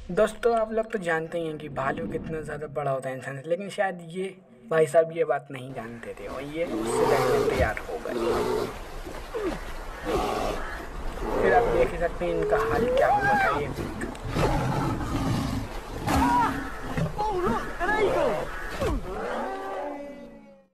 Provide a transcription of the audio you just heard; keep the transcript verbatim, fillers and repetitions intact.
दोस्तों आप लोग तो जानते ही हैं कि भालू कितना ज़्यादा बड़ा होता है इंसान से, लेकिन शायद ये भाई साहब ये बात नहीं जानते थे और ये उससे लड़ने तैयार हो गए। फिर आप देख ही सकते हैं इनका हाल क्या हुआ था। ये